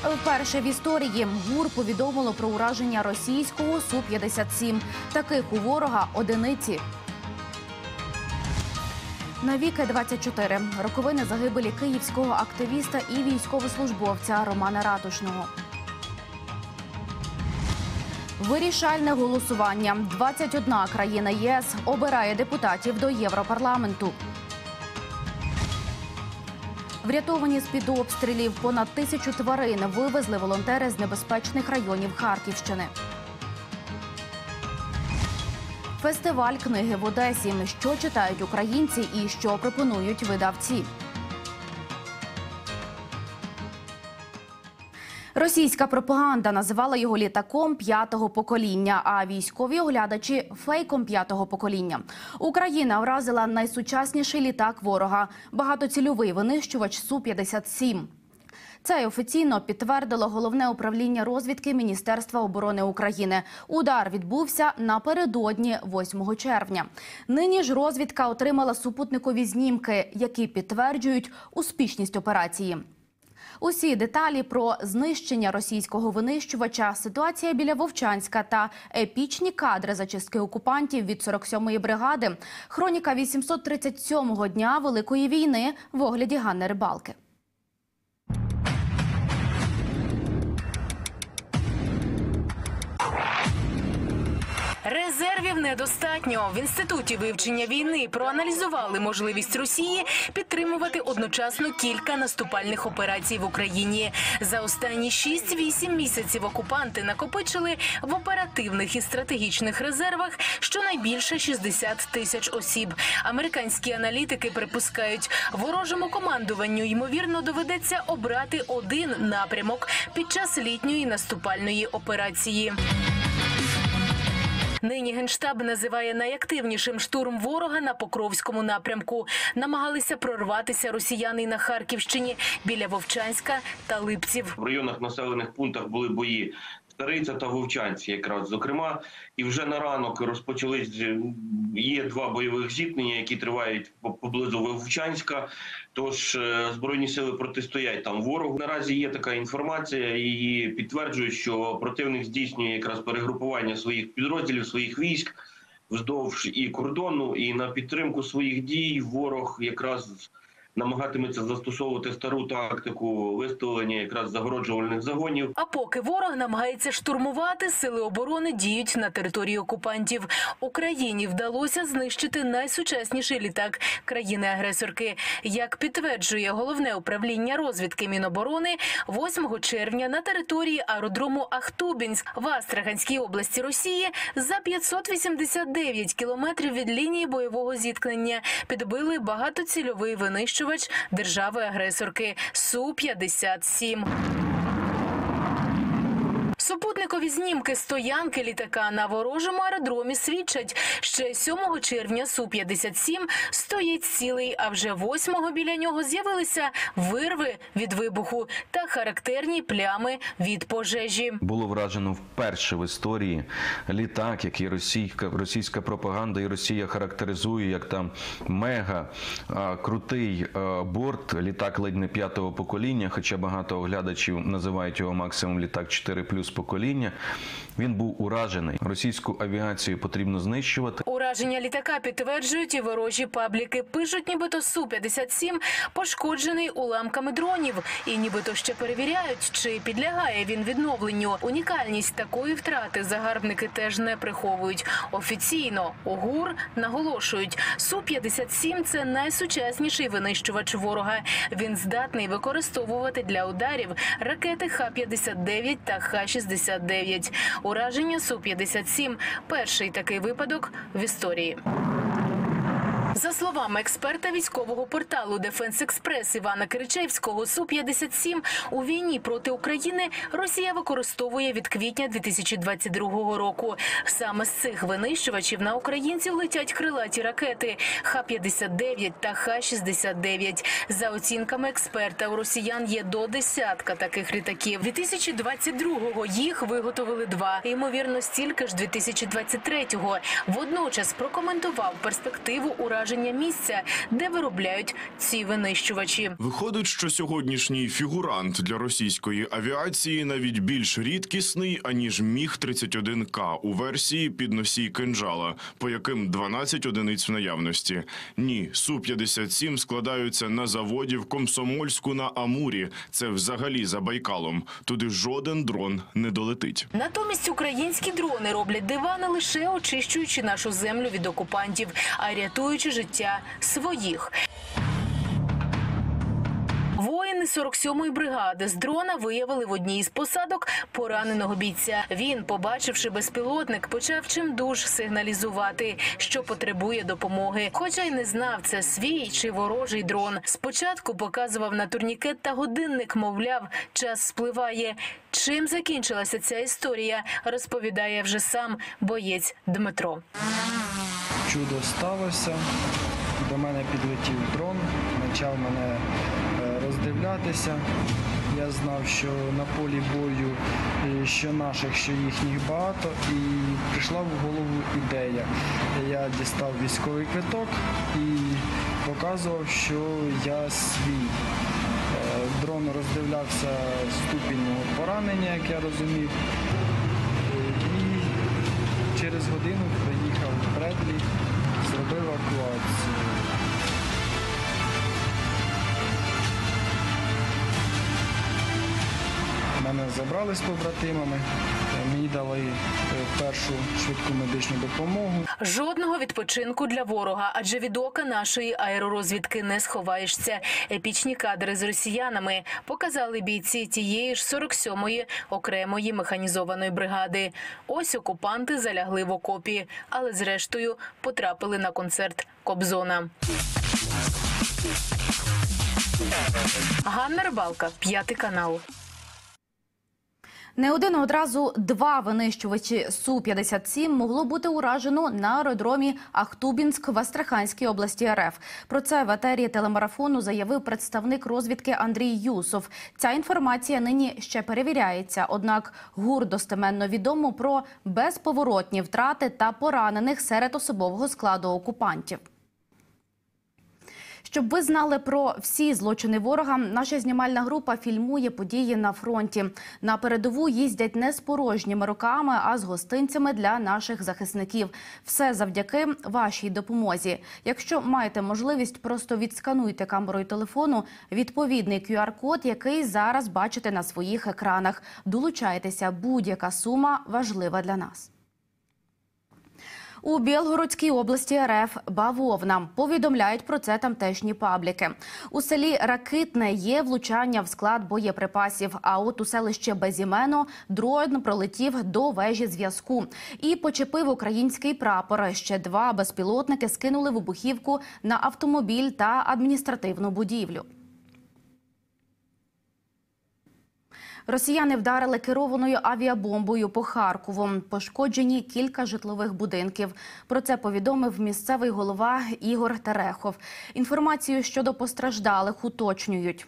Вперше в історії ГУР повідомило про ураження російського Су-57. Таких у ворога одиниці. Навіки 24. Роковини загибелі київського активіста і військовослужбовця Романа Ратушного. Вирішальне голосування. 21 країна ЄС обирає депутатів до Європарламенту. Врятовані з-під обстрілів понад 1000 тварин вивезли волонтери з небезпечних районів Харківщини. Фестиваль книги в Одесі. Що читають українці і що пропонують видавці. Російська пропаганда називала його літаком 5-го покоління, а військові оглядачі – фейком 5-го покоління. Україна вразила найсучасніший літак ворога – багатоцільовий винищувач Су-57. Це офіційно підтвердило Головне управління розвідки Міністерства оборони України. Удар відбувся напередодні 8 червня. Нині ж розвідка отримала супутникові знімки, які підтверджують успішність операції. Усі деталі про знищення російського винищувача, ситуація біля Вовчанська та епічні кадри зачистки окупантів від 47-ї бригади. Хроніка 837-го дня Великої війни в огляді Ганни Рибалки. Резервів недостатньо. В Інституті вивчення війни проаналізували можливість Росії підтримувати одночасно кілька наступальних операцій в Україні. За останні 6-8 місяців окупанти накопичили в оперативних і стратегічних резервах щонайбільше 60 тисяч осіб. Американські аналітики припускають, ворожому командуванню, ймовірно, доведеться обрати один напрямок під час літньої наступальної операції. Нині Генштаб називає найактивнішим штурм ворога на Покровському напрямку. Намагалися прорватися росіяни на Харківщині біля Вовчанська та Липців. В районах населених пунктах були бої Стариця та Вовчанці якраз, зокрема. І вже на ранок розпочались, є 2 бойових зіткнення, які тривають поблизу Вовчанська. Тож Збройні сили протистоять там ворогу. Наразі є така інформація, її підтверджують, що противник здійснює якраз перегрупування своїх підрозділів, своїх військ вздовж і кордону. І на підтримку своїх дій ворог якраз намагатиметься застосовувати стару тактику виставлення якраз загороджувальних загонів. А поки ворог намагається штурмувати, сили оборони діють на території окупантів. Україні вдалося знищити найсучасніший літак країни-агресорки. Як підтверджує Головне управління розвідки Міноборони, 8 червня на території аеродрому Ахтубінськ в Астраханській області Росії за 589 кілометрів від лінії бойового зіткнення підбили багатоцільовий винищувач держави-агресорки Су-57. Супутникові знімки стоянки літака на ворожому аеродромі свідчать, що 7 червня Су-57 стоїть цілий, а вже 8-го біля нього з'явилися вирви від вибуху та характерні плями від пожежі. Було вражено вперше в історії літак, який російська пропаганда і Росія характеризує як там мега крутий борт, літак ледь не 5-го покоління, хоча багато оглядачів називають його максимум літак 4+ покоління. Він був уражений. Російську авіацію потрібно знищувати. Ураження літака підтверджують і ворожі пабліки. Пишуть, нібито Су-57 пошкоджений уламками дронів. І нібито ще перевіряють, чи підлягає він відновленню. Унікальність такої втрати загарбники теж не приховують. Офіційно у ГУР наголошують, Су-57 – це найсучасніший винищувач ворога. Він здатний використовувати для ударів ракети Х-59 та Х-69. Ураження Су-57 – перший такий випадок в історії. За словами експерта військового порталу «Дефенс Експрес» Івана Киричевського, Су-57 у війні проти України Росія використовує від квітня 2022 року. Саме з цих винищувачів на українців летять крилаті ракети Х-59 та Х-69. За оцінками експерта, у росіян є до десятка таких літаків. 2022-го їх виготовили 2, ймовірно, стільки ж 2023-го. Водночас прокоментував перспективу ураження ураження місця, де виробляють ці винищувачі. Виходить, що сьогоднішній фігурант для російської авіації навіть більш рідкісний, аніж Міг-31К у версії підносій кинджала, по яким 12 одиниць в наявності. Ні, Су-57 складаються на заводі в Комсомольську на Амурі. Це взагалі за Байкалом. Туди жоден дрон не долетить. Натомість українські дрони роблять дива, не лише очищуючи нашу землю від окупантів, а й рятуючи життя своїх. Воїни 47-ї бригади з дрона виявили в одній із посадок пораненого бійця. Він, побачивши безпілотник, почав чимдуж сигналізувати, що потребує допомоги. Хоча й не знав, це свій чи ворожий дрон. Спочатку показував на турнікет та годинник, мовляв, час спливає. Чим закінчилася ця історія, розповідає вже сам боєць Дмитро. Чудо сталося. До мене підлетів дрон, почав мене роздивлятися. Я знав, що на полі бою що наших, що їхніх багато, і прийшла в голову ідея. Я дістав військовий квиток і показував, що я свій. Дрон роздивлявся ступінь мого поранення, як я розумів. І через годину приїхав Бредлі, зробив евакуацію. Мене забрали з побратимами, мені дали першу швидку медичну допомогу. Жодного відпочинку для ворога, адже від ока нашої аеророзвідки не сховаєшся. Епічні кадри з росіянами показали бійці тієї ж 47-ї окремої механізованої бригади. Ось окупанти залягли в окопі, але зрештою потрапили на концерт Кобзона. Ганна Рибалка, 5 канал. Не один, а одразу два винищувачі Су-57 могло бути уражено на аеродромі Ахтубінськ в Астраханській області РФ. Про це в етері телемарафону заявив представник розвідки Андрій Юсов. Ця інформація нині ще перевіряється, однак ГУР достеменно відомо про безповоротні втрати та поранених серед особового складу окупантів. Щоб ви знали про всі злочини ворога, наша знімальна група фільмує події на фронті. На передову їздять не з порожніми руками, а з гостинцями для наших захисників. Все завдяки вашій допомозі. Якщо маєте можливість, просто відскануйте камерою телефону відповідний QR-код, який зараз бачите на своїх екранах. Долучайтеся, будь-яка сума важлива для нас. У Білгородській області РФ бавовна. Повідомляють про це тамтешні пабліки. У селі Ракитне є влучання в склад боєприпасів, а от у селище Безімено дрон пролетів до вежі зв'язку і почепив український прапор. Ще два безпілотники скинули вибухівку на автомобіль та адміністративну будівлю. Росіяни вдарили керованою авіабомбою по Харкову. Пошкоджені кілька житлових будинків. Про це повідомив місцевий голова Ігор Терехов. Інформацію щодо постраждалих уточнюють.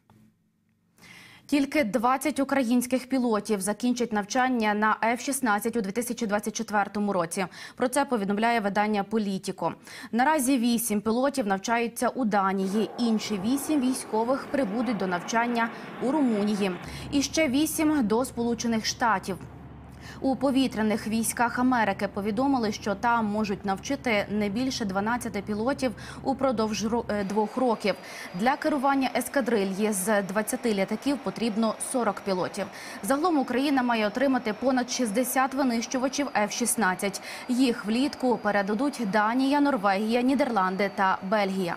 Тільки 20 українських пілотів закінчать навчання на F-16 у 2024 році. Про це повідомляє видання «Політіко». Наразі 8 пілотів навчаються у Данії, інші 8 військових прибудуть до навчання у Румунії. І ще 8 до Сполучених Штатів. У повітряних військах Америки повідомили, що там можуть навчити не більше 12 пілотів упродовж 2 років. Для керування ескадрильї з 20 літаків потрібно 40 пілотів. Загалом Україна має отримати понад 60 винищувачів F-16. Їх влітку передадуть Данія, Норвегія, Нідерланди та Бельгія.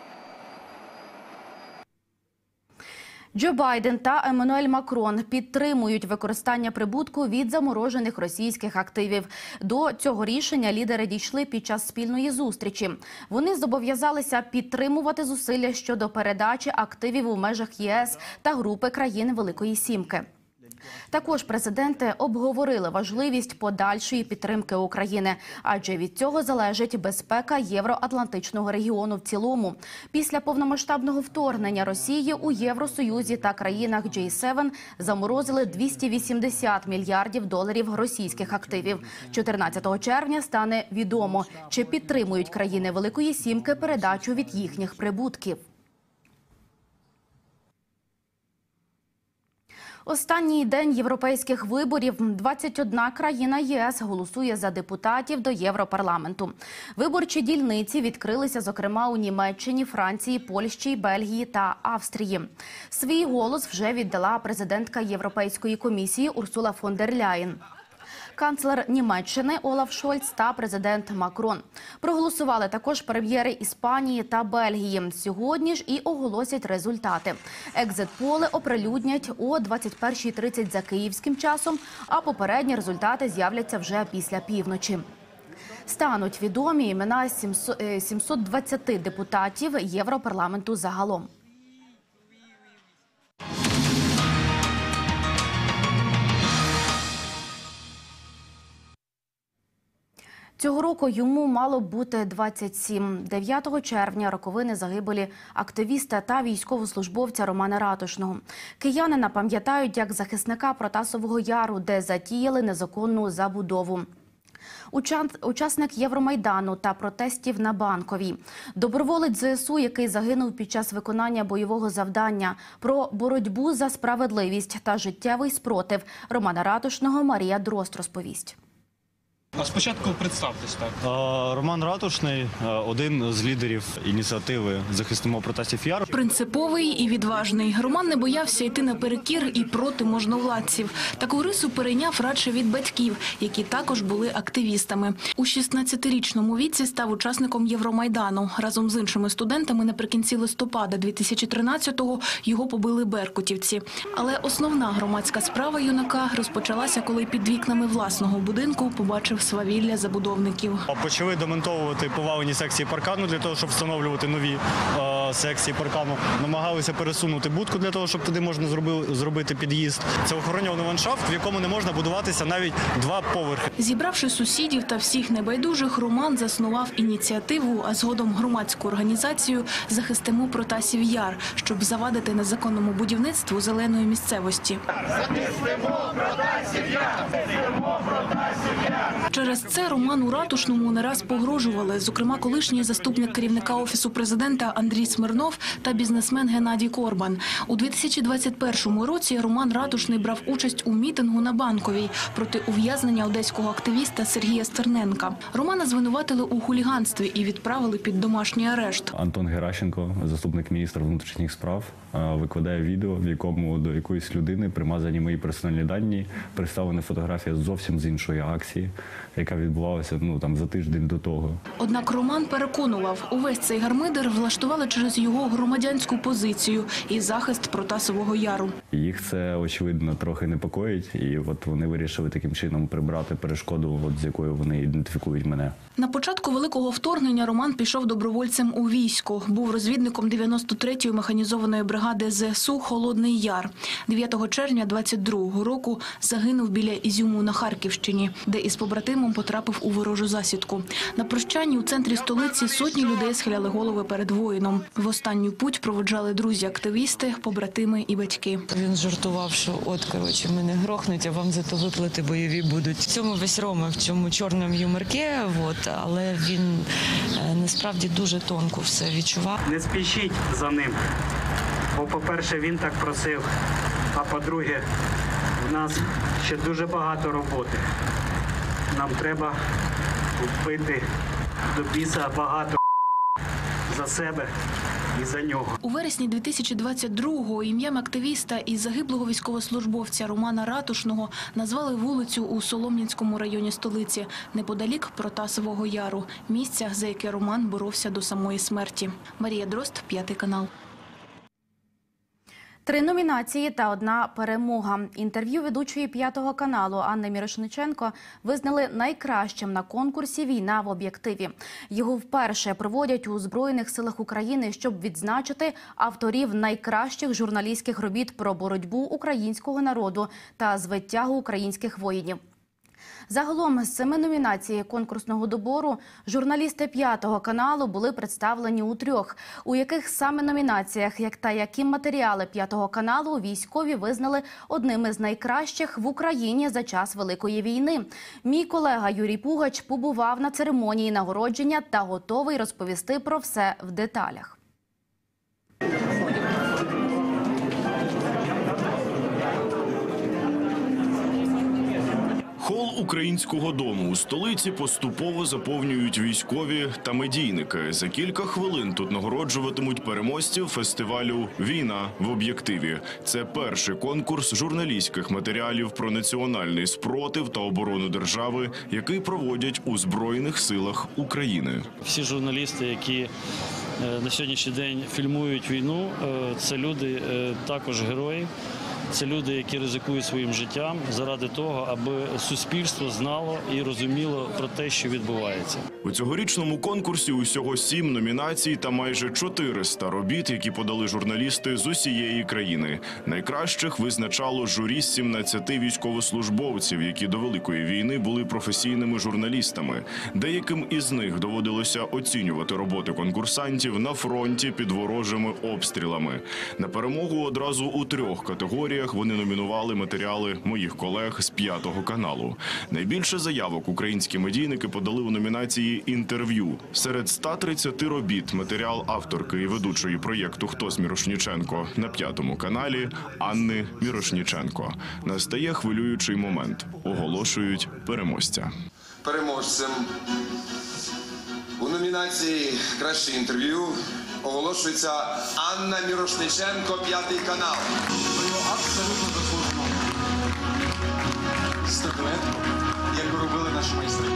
Джо Байден та Еммануель Макрон підтримують використання прибутку від заморожених російських активів. До цього рішення лідери дійшли під час спільної зустрічі. Вони зобов'язалися підтримувати зусилля щодо передачі активів у межах ЄС та групи країн Великої Сімки. Також президенти обговорили важливість подальшої підтримки України, адже від цього залежить безпека євроатлантичного регіону в цілому. Після повномасштабного вторгнення Росії у Євросоюзі та країнах G7 заморозили 280 мільярдів доларів російських активів. 14 червня стане відомо, чи підтримують країни Великої Сімки передачу від їхніх прибутків. Останній день європейських виборів. 21 країна ЄС голосує за депутатів до Європарламенту. Виборчі дільниці відкрилися, зокрема, у Німеччині, Франції, Польщі, Бельгії та Австрії. Свій голос вже віддала президентка Європейської комісії Урсула фон дер Ляєн, канцлер Німеччини Олаф Шольц та президент Макрон. Проголосували також прем'єри Іспанії та Бельгії. Сьогодні ж і оголосять результати. Екзит-поли оприлюднять о 21:30 за київським часом, а попередні результати з'являться вже після півночі. Стануть відомі імена 720 депутатів Європарламенту загалом. Цього року йому мало бути 27. 9 червня – роковини загибелі активіста та військовослужбовця Романа Ратушного. Киянина пам'ятають як захисника Протасового Яру, де затіяли незаконну забудову. Учасник Євромайдану та протестів на Банковій. Доброволець ЗСУ, який загинув під час виконання бойового завдання. Про боротьбу за справедливість та життєвий спротив Романа Ратушного Марія Дрозд розповість. А спочатку представтесь, так. Роман Ратушний – один з лідерів ініціативи «Захистимо Протасів Яр». Принциповий і відважний. Роман не боявся йти наперекір і проти можновладців. Таку рису перейняв радше від батьків, які також були активістами. У 16-річному віці став учасником Євромайдану. Разом з іншими студентами наприкінці листопада 2013-го його побили беркутівці. Але основна громадська справа юнака розпочалася, коли під вікнами власного будинку побачив свавілля забудовників. Почали демонтовувати повалені секції паркану для того, щоб встановлювати нові секції паркану. Намагалися пересунути будку для того, щоб туди можна зробити під'їзд. Це охоронюваний ландшафт, в якому не можна будуватися навіть 2 поверхи. Зібравши сусідів та всіх небайдужих, Роман заснував ініціативу, а згодом громадську організацію «Захистимо Протасів Яр», щоб завадити незаконному будівництву зеленої місцевості. Захистимо Протасів Яр! Захистимо Протасів Яр! Через це Роману Ратушному не раз погрожували, зокрема колишній заступник керівника Офісу президента Андрій Смирнов та бізнесмен Геннадій Корбан. У 2021 році Роман Ратушний брав участь у мітингу на Банковій проти ув'язнення одеського активіста Сергія Стерненка. Романа звинуватили у хуліганстві і відправили під домашній арешт. Антон Геращенко, заступник міністра внутрішніх справ, викладає відео, в якому до якоїсь людини примазані мої персональні дані, представлена фотографія зовсім з іншої акції, яка відбувалася за тиждень до того. Однак Роман переконував, увесь цей гармидер влаштували через його громадянську позицію і захист Протасового Яру. Їх це, очевидно, трохи непокоїть, і вони вирішили таким чином прибрати перешкоду, з якою вони ідентифікують мене. На початку великого вторгнення Роман пішов добровольцем у військо. Був розвідником 93-ї механізованої бригади ЗСУ «Холодний Яр». 9 червня 22-го року загинув біля Ізюму на Харківщині, де із побратимом потрапив у ворожу засідку. На прощанні у центрі столиці сотні людей схиляли голови перед воїном. В останню путь проводжали друзі-активісти, побратими і батьки. Він жартував, що мене грохнуть, а вам зато виплати бойові будуть. В цьому весь Рома, в цьому чорному юморці, але він насправді дуже тонко все відчував. Не спішіть за ним, бо, по-перше, він так просив, а по-друге, в нас ще дуже багато роботи. Нам треба вбити до біса багато за себе і за нього. У вересні 2022-го ім'ям активіста і загиблого військовослужбовця Романа Ратушного назвали вулицю у Солом'янському районі столиці, неподалік Протасового Яру, місця, за яке Роман боровся до самої смерті. Марія Дрозд, 5 канал. 3 номінації та 1 перемога. Інтерв'ю ведучої 5-го каналу Анни Мірошниченко визнали найкращим на конкурсі «Війна в об'єктиві». Його вперше проводять у Збройних силах України, щоб відзначити авторів найкращих журналістських робіт про боротьбу українського народу та звитягу українських воїнів. Загалом з 7 номінацій конкурсного добору журналісти 5-го каналу були представлені у 3, у яких саме номінаціях та які матеріали 5-го каналу військові визнали одними з найкращих в Україні за час Великої війни. Мій колега Юрій Пугач побував на церемонії нагородження та готовий розповісти про все в деталях. Хол Українського дому у столиці поступово заповнюють військові та медійники. За кілька хвилин тут нагороджуватимуть переможців фестивалю «Війна в об'єктиві». Це перший конкурс журналістських матеріалів про національний спротив та оборону держави, який проводять у Збройних силах України. Всі журналісти, які на сьогоднішній день фільмують війну, це люди також герої. Це люди, які ризикують своїм життям заради того, аби суспільство знало і розуміло про те, що відбувається. У цьогорічному конкурсі усього 7 номінацій та майже 400 робіт, які подали журналісти з усієї країни. Найкращих визначало журі з 17 військовослужбовців, які до Великої війни були професійними журналістами. Деяким із них доводилося оцінювати роботи конкурсантів на фронті під ворожими обстрілами. На перемогу одразу у 3 категоріях вони номінували матеріали моїх колег з 5-го каналу. Найбільше заявок українські медійники подали у номінації «Інтерв'ю». Серед 130 робіт матеріал авторки і ведучої проєкту «Хто з Мірошниченко» на 5-му каналі Анни Мірошниченко. Настає хвилюючий момент. Оголошують переможця. Переможцем у номінації «Краще інтерв'ю» оголошується Анна Мірошниченко, 5-й канал. Абсолютно заслужено статуетку, яку робили наші майстри.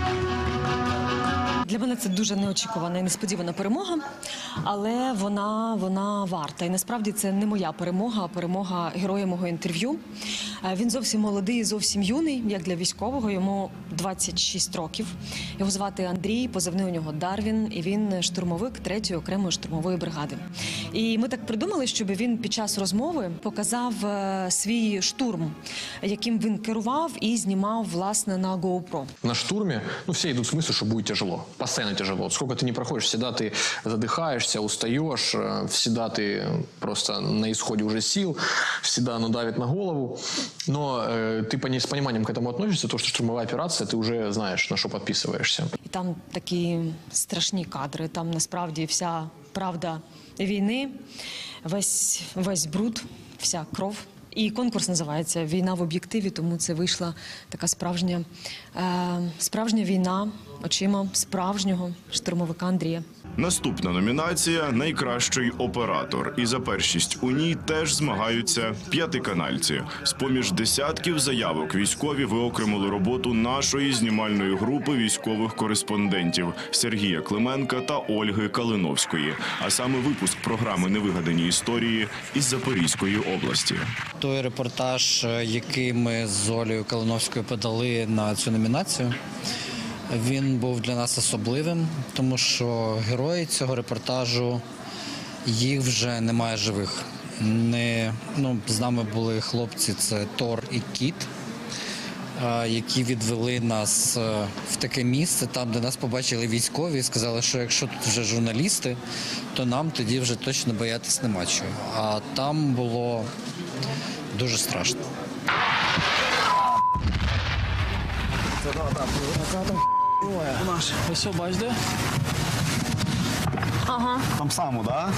Для мене це дуже неочікувана і несподівана перемога, але вона варта. І насправді це не моя перемога, а перемога героя мого інтерв'ю. Він зовсім молодий, зовсім юний, як для військового, йому 26 років. Його звати Андрій, позивний у нього Дарвін, і він штурмовик 3-ї окремої штурмової бригади. І ми так придумали, щоб він під час розмови показав свій штурм, яким він керував і знімав, власне, на GoPro. На штурме, все идут с мыслью, что будет тяжело. Постоянно тяжело. Сколько ты не проходишь, всегда ты задыхаешься, устаешь, всегда ты просто на исходе уже сил, всегда оно давит на голову. Но ты с пониманием к этому относишься, то, что штурмовая операция, ты уже знаешь, на что подписываешься. І там такі страшні кадри, там насправді вся правда війни, весь бруд, вся кров. І конкурс називається «Війна в об'єктиві», тому це вийшла така справжня війна очима справжнього штурмовика Андрія. Наступна номінація «Найкращий оператор». І за першість у ній теж змагаються п'ятиканальці. З-поміж десятків заявок військові виокремили роботу нашої знімальної групи військових кореспондентів Сергія Клименка та Ольги Калиновської. А саме випуск програми «Невигадані історії» із Запорізької області. Той репортаж, який ми з Олею Калиновською подали на цю номінацію, він був для нас особливим, тому що герої цього репортажу, їх вже немає живих. З нами були хлопці, це Тор і Кіт, які відвели нас в таке місце, там, де нас побачили військові, і сказали, що якщо тут вже журналісти, то нам тоді вже точно боятись нема чого. А там було дуже страшно. Ось, бачите? Ага. Там само, да?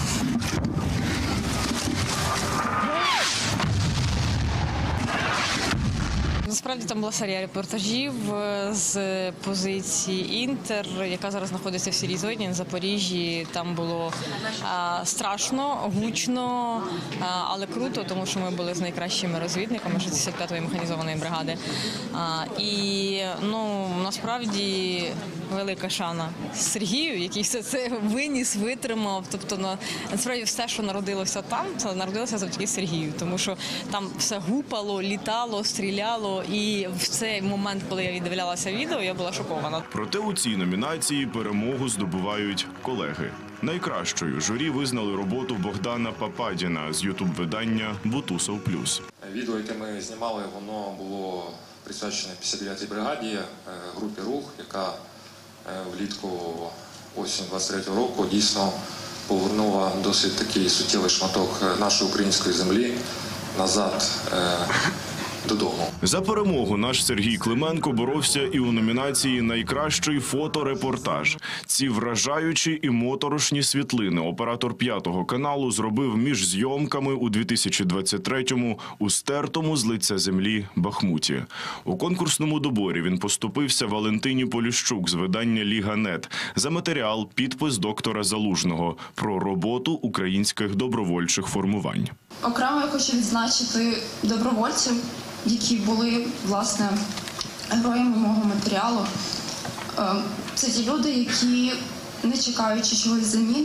Насправді там була серія репортажів з позиції «Інтер», яка зараз знаходиться в Сірій зоні, на Запоріжжі. Там було страшно, гучно, але круто, тому що ми були з найкращими розвідниками 65-ї механізованої бригади. І насправді велика шана Сергію, який все це виніс, витримав. Тобто насправді все, що народилося там, це народилося завдяки Сергію, тому що там все гупало, літало, стріляло, і в цей момент, коли я віддивлялася відео, я була шокована. Проте у цій номінації перемогу здобувають колеги. Найкращою журі визнали роботу Богдана Пападіна з ютуб-видання «Бутусов плюс». Відео, яке ми знімали, воно було присвячене 59-й бригаді, групі «Рух», яка влітку осінь 23-го року дійсно повернула досить такий суттєвий шматок нашої української землі назад додому. За перемогу наш Сергій Клименко боровся і у номінації «Найкращий фоторепортаж». Ці вражаючі і моторошні світлини оператор «5 каналу» зробив між зйомками у 2023-му у стертому з лиця землі Бахмуті. У конкурсному доборі він поступився Валентині Поліщук з видання «Ліга.нет» за матеріал «Підпис доктора Залужного» про роботу українських добровольчих формувань. Окремо я хочу відзначити добровольців, які були, власне, героями мого матеріалу. Це ті люди, які, не чекаючи чогось взамін,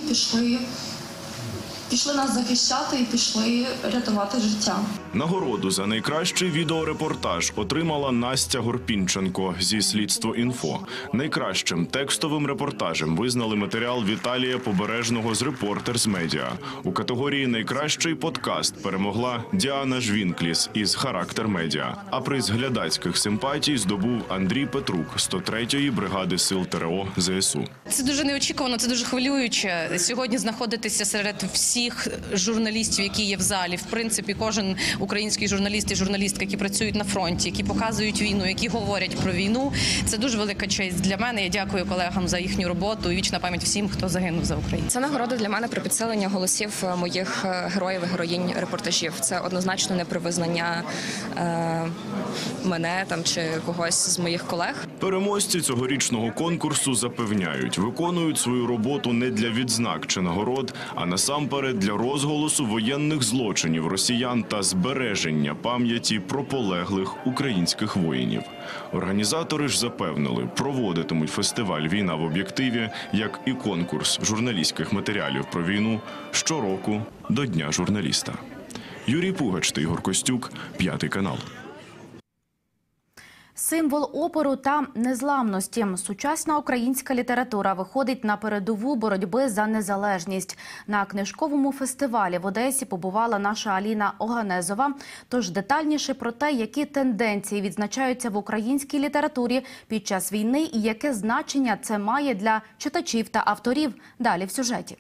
пішли нас захищати і пішли рятувати життя. Нагороду за найкращий відеорепортаж отримала Настя Горпінченко зі «Слідство.Інфо». Найкращим текстовим репортажем визнали матеріал Віталія Побережного з «Репортерс Медіа». У категорії «Найкращий подкаст» перемогла Діана Жвінкліс із «Характер Медіа». А приз глядацьких симпатій здобув Андрій Петрук з 103-ї бригади сил ТРО ЗСУ. Це дуже неочікувано, це дуже хвилююче. Сьогодні знаходитися серед всіх журналістів, які є в залі. В принципі, кожен український журналіст і журналістка, які працюють на фронті, які показують війну, які говорять про війну. Це дуже велика честь для мене. Я дякую колегам за їхню роботу і вічна пам'ять всім, хто загинув за Україну. Це нагорода для мене про підсилення голосів моїх героїв і героїнь репортажів. Це однозначно не про визнання мене там чи когось з моїх колег. Переможці цьогорічного конкурсу запевняють, виконують свою роботу не для відзнак чи нагород, а насамперед для розголосу воєнних злочинів росіян та збереження пам'яті про полеглих українських воїнів. Організатори ж запевнили, проводитимуть фестиваль «Війна в об'єктиві», як і конкурс журналістських матеріалів про війну щороку до Дня журналіста. Юрій Пугач та Ігор Костюк, 5 канал. Символ опору та незламності. Сучасна українська література виходить на передову боротьби за незалежність. На книжковому фестивалі в Одесі побувала наша Аліна Оганезова. Тож детальніше про те, які тенденції відзначаються в українській літературі під час війни і яке значення це має для читачів та авторів. Далі в сюжеті.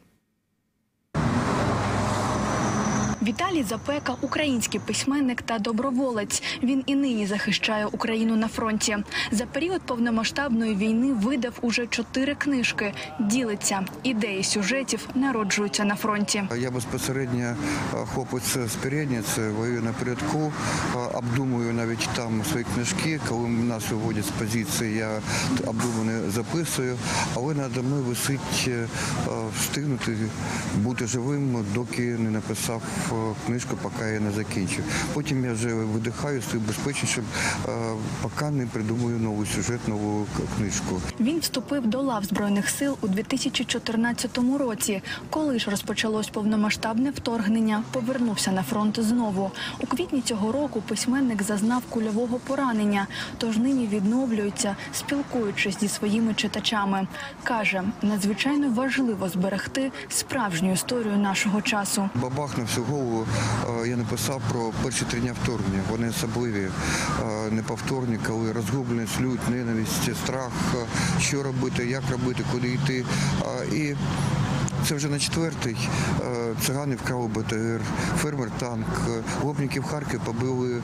Віталій Запека – український письменник та доброволець. Він і нині захищає Україну на фронті. За період повномасштабної війни видав уже 4 книжки. Ділиться. Ідеї сюжетів народжуються на фронті. Я безпосередньо хлопець з передниці, воюю на передку, обдумую навіть там свої книжки. Коли нас виводять з позиції, я обдумане записую. Але надо мною висить встигнути бути живим, доки не написав книжку, поки я не закінчу. Потім я вже видихаю, стою безпечнішим, поки не придумаю новий сюжет, нову книжку. Він вступив до лав Збройних сил у 2014 році. Коли ж розпочалось повномасштабне вторгнення, повернувся на фронт знову. У квітні цього року письменник зазнав кульового поранення, тож нині відновлюється, спілкуючись зі своїми читачами. Каже, надзвичайно важливо зберегти справжню історію нашого часу. Бабахнув всю голову, я написав про перші 3 дні вторгнення. Вони особливі, неповторні, коли розгубленість, лють, ненависть, страх, що робити, як робити, куди йти. І Це вже на 4-й. Цигани вкрали БТР, фермер танк, гопники в Харкові побили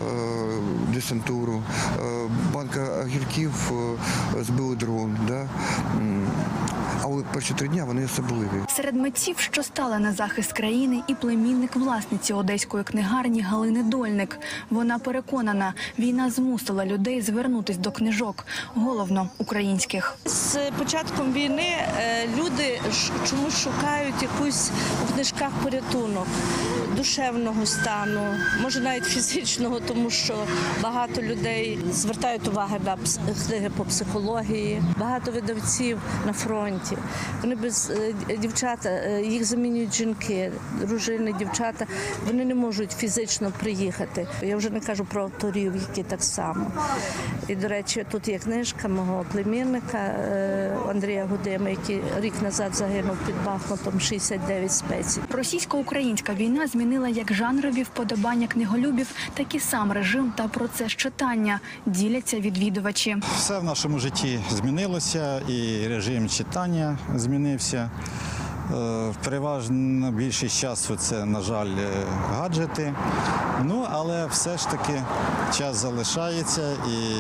десантуру, банка огірків збили дрон. Да? Але перші 3 дні вони особливі. Серед митців, що стали на захист країни, і племінник власниці одеської книгарні Галини Дольник. Вона переконана, війна змусила людей звернутись до книжок, головно українських. З початком війни люди чомусь шукають якусь у книжках порятунок душевного стану, може навіть фізичного, тому що багато людей звертають увагу на книги по психології, багато видавців на фронті. Вони без дівчата, їх замінюють жінки, дружини, дівчата, вони не можуть фізично приїхати. Я вже не кажу про авторів, які так само. І, до речі, тут є книжка мого племінника Андрія Гудима, який рік назад загинув під Бахмутом, 69 спецій. Російсько-українська війна змінила як жанрові вподобання книголюбів, так і сам режим та процес читання, діляться відвідувачі. Все в нашому житті змінилося, і режим читання змінився. Переважна більшість часу це, на жаль, гаджети. Але все ж таки час залишається і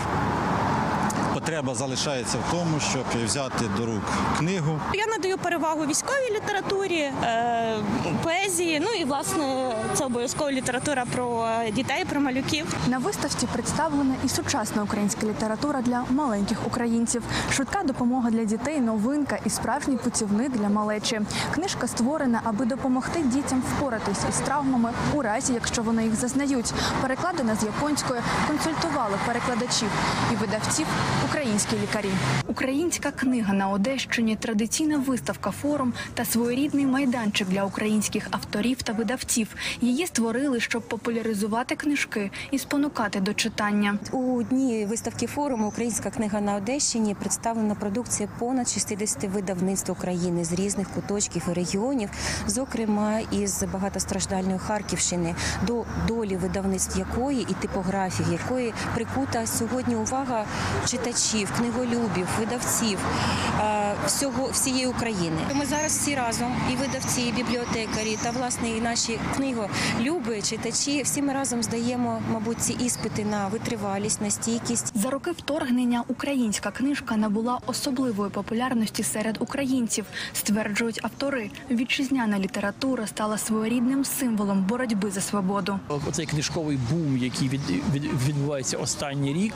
потреба залишається в тому, щоб взяти до рук книгу. Я надаю перевагу військовій літературі, поезії, і, власне, це обов'язкова література про дітей, про малюків. На виставці представлена і сучасна українська література для маленьких українців. Швидка допомога для дітей, новинка і справжній путівник для малечі. Книжка створена, аби допомогти дітям впоратись із травмами у разі, якщо вони їх зазнають. Перекладена з японської, консультували перекладачів і видавців українські лікарі. Українська книга на Одещині – традиційна виставка, форум та своєрідний майданчик для українських авторів та видавців. Її створили, щоб популяризувати книжки і спонукати до читання. У дні виставки форуму «Українська книга на Одещині» представлена продукція понад 60 видавництв України з різних куточків і регіонів, зокрема із багатостраждальної Харківщини, до долі видавництв якої і типографії якої прикута сьогодні увага читачів, книголюбів, видавців всієї України. Ми зараз всі разом, і видавці, і бібліотекарі, та, власне, і наші книголюби, читачі, всі ми разом здаємо, мабуть, ці іспити на витривалість, на стійкість. За роки вторгнення українська книжка набула особливої популярності серед українців, стверджують автори. Вітчизняна література стала своєрідним символом боротьби за свободу. Оцей книжковий бум, який відбувається останній рік,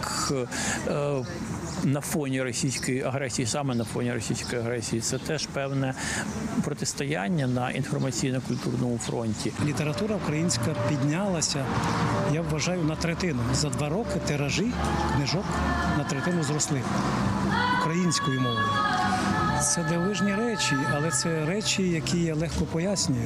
на фоні російської агресії, саме на фоні російської агресії, це теж певне протистояння на інформаційно-культурному фронті. Література українська піднялася, я вважаю, на третину. За 2 роки тиражі книжок на третину зросли українською мовою. Це дивовижні речі, але це речі, які я легко пояснюю.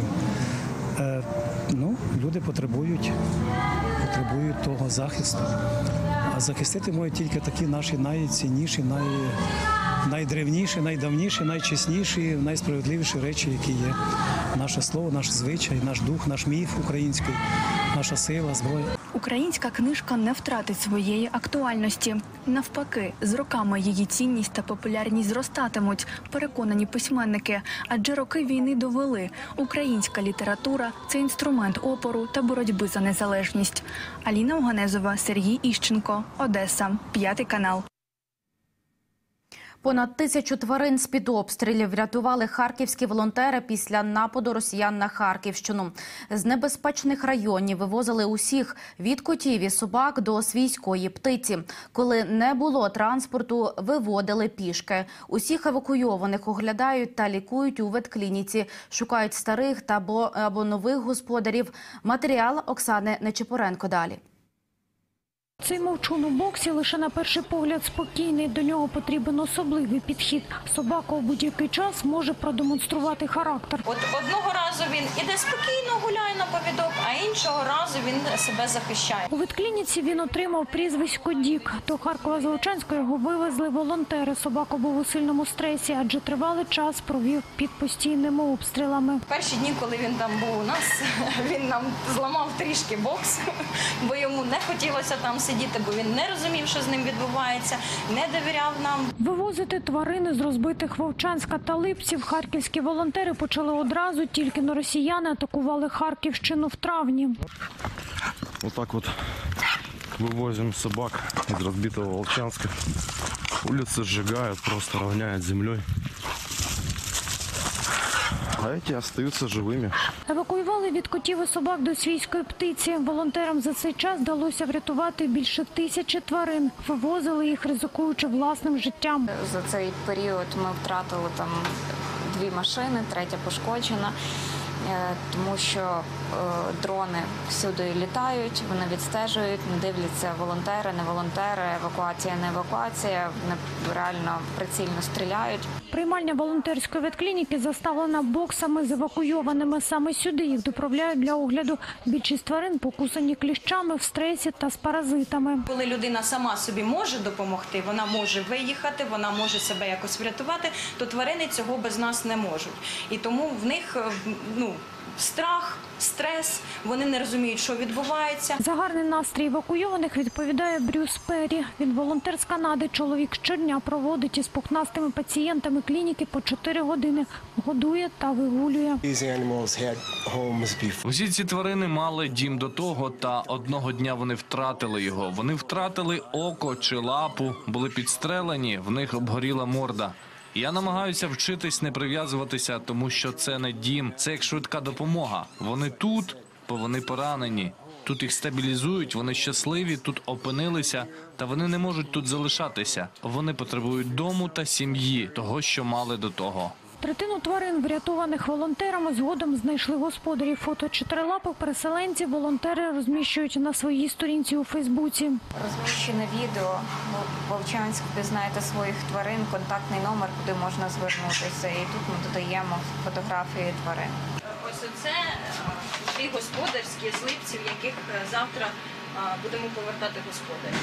Люди потребують того захисту. А захистити можуть тільки такі наші найцінніші, найдревніші, найдавніші, найчесніші, найсправедливіші речі, які є. Наше слово, наш звичай, наш дух, наш міф український, наша сила, зброя. Українська книжка не втратить своєї актуальності. Навпаки, з роками її цінність та популярність зростатимуть, переконані письменники. Адже роки війни довели – українська література – це інструмент опору та боротьби за незалежність. Аліна Оганезова, Сергій Іщенко, Одеса, 5 канал. Понад 1000 тварин з-під обстрілів врятували харківські волонтери після нападу росіян на Харківщину. З небезпечних районів вивозили усіх – від котів і собак до свійської птиці. Коли не було транспорту, виводили пішки. Усіх евакуйованих оглядають та лікують у ветклініці. Шукають старих або нових господарів. Матеріал Оксани Нечипоренко далі. Цей мовчун у боксі лише на перший погляд спокійний, до нього потрібен особливий підхід. Собака у будь-який час може продемонструвати характер. От одного разу він іде спокійно, гуляє на повідок, а іншого разу він себе захищає. У ветклініці він отримав прізвисько Дік. До Харкова-Золочанського його вивезли волонтери. Собака був у сильному стресі, адже тривалий час провів під постійними обстрілами. Перші дні, коли він там був у нас, він нам зламав трішки бокс, бо йому не хотілося там сидіти. сидіти, бо він не розумів, що з ним відбувається, не довіряв нам. Вивозити тварини з розбитих Вовчанська та Липців харківські волонтери почали одразу, тільки но росіяни атакували Харківщину в травні. Вот так вот вывозим собак из разбитого Волчанска. Улицы сжигают, просто равняют землей. А эти остаются живыми. Евакуювали від котів і собак до свійської птиці. Волонтерам за цей час вдалося врятувати більше 1000 тварин. Вивозили їх, ризикуючи власним життям. За цей період ми втратили там 2 машини, 3-я пошкоджена. Тому що дрони всюди літають, вони відстежують, не дивляться волонтери, не волонтери, евакуація, не евакуація, вони реально прицільно стріляють. Приймальня волонтерської ветклініки заставлена боксами з евакуйованими. Саме сюди їх доправляють для огляду. Більшість тварин покусані кліщами, в стресі та з паразитами. Коли людина сама собі може допомогти, вона може виїхати, вона може себе якось врятувати, то тварини цього без нас не можуть. І тому в них, страх, стрес, вони не розуміють, що відбувається. За гарний настрій евакуйованих відповідає Брюс Перрі. Він волонтер з Канади. Чоловік щодня проводить із пухнастими пацієнтами клініки по 4 години. Годує та вигулює. Усі ці тварини мали дім до того, та одного дня вони втратили його. Вони втратили око чи лапу, були підстрелені, в них обгоріла морда. Я намагаюся вчитись не прив'язуватися, тому що це не дім, це як швидка допомога. Вони тут, бо вони поранені. Тут їх стабілізують, вони щасливі, тут опинилися, та вони не можуть тут залишатися. Вони потребують дому та сім'ї, того, що мали до того. Третину тварин, врятованих волонтерами, згодом знайшли господарі. Фото чотирилапих переселенців волонтери розміщують на своїй сторінці у Фейсбуці. Розміщене відео. Вовчанськ, ви знаєте своїх тварин, контактний номер, куди можна звернутися. І тут ми додаємо фотографії тварин. Ось оце ті господарські з Липців, яких завтра будемо повертати господарі.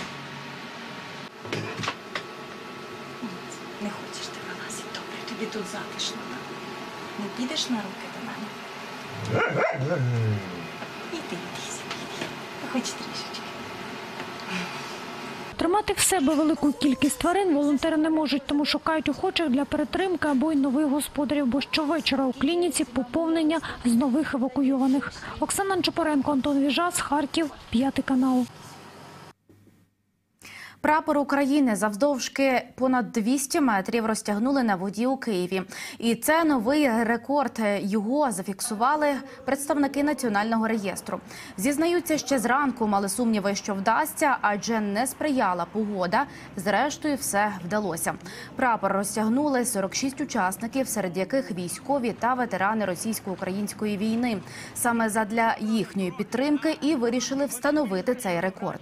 Не хочеш ти вилазити, добре, тобі тут затишно. Не підеш на руки до мене? Іди, хоч трішечки. Тримати в себе велику кількість тварин волонтери не можуть, тому шукають охочих для перетримки або й нових господарів, бо щовечора у клініці поповнення з нових евакуйованих. Оксана Чупаренко, Антон Віжас, Харків, 5 канал. Прапор України завдовжки понад 200 метрів розтягнули на воді у Києві. І це новий рекорд. Його зафіксували представники Національного реєстру. Зізнаються, ще зранку мали сумніви, що вдасться, адже не сприяла погода. Зрештою, все вдалося. Прапор розтягнули 46 учасників, серед яких військові та ветерани російсько-української війни. Саме задля їхньої підтримки і вирішили встановити цей рекорд.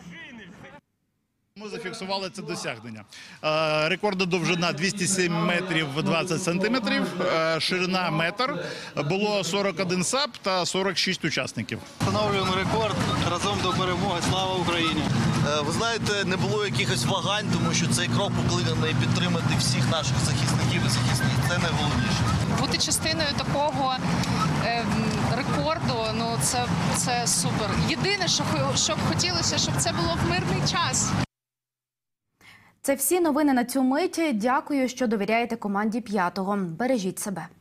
Ми зафіксували це досягнення. Рекордна довжина 207 метрів 20 сантиметрів, ширина метр, було 41 САП та 46 учасників. Встановлюємо рекорд разом до перемоги. Слава Україні! Ви знаєте, не було якихось вагань, тому що цей крок покликаний підтримати всіх наших захисників і захисниць. Це найголовніше. Бути частиною такого рекорду, це супер. Єдине, що б хотілося, щоб це було в мирний час. Це всі новини на цю мить. Дякую, що довіряєте команді «П'ятого». Бережіть себе.